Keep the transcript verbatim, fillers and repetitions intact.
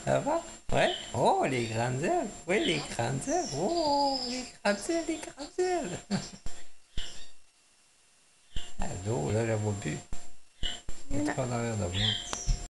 Ça va? Ouais? Oh, les grandes ailes. Oui, les grandes ailes. Oh, les grandes ailes, les grandes ailes. Ah, l'eau, là, je la vois plus. Elle est Voilà. trop en arrière de moi.